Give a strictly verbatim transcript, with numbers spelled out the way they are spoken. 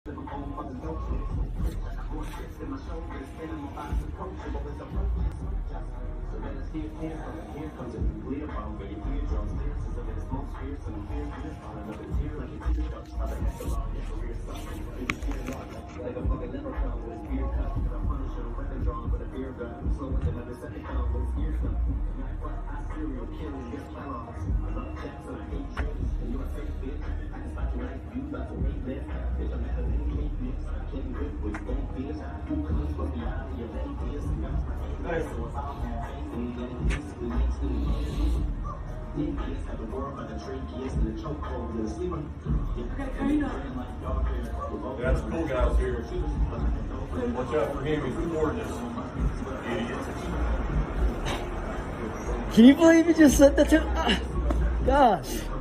That's the cool guys here. Watch out for him, he's recording this. Idiots. Can you believe you just said that to? Ah, gosh.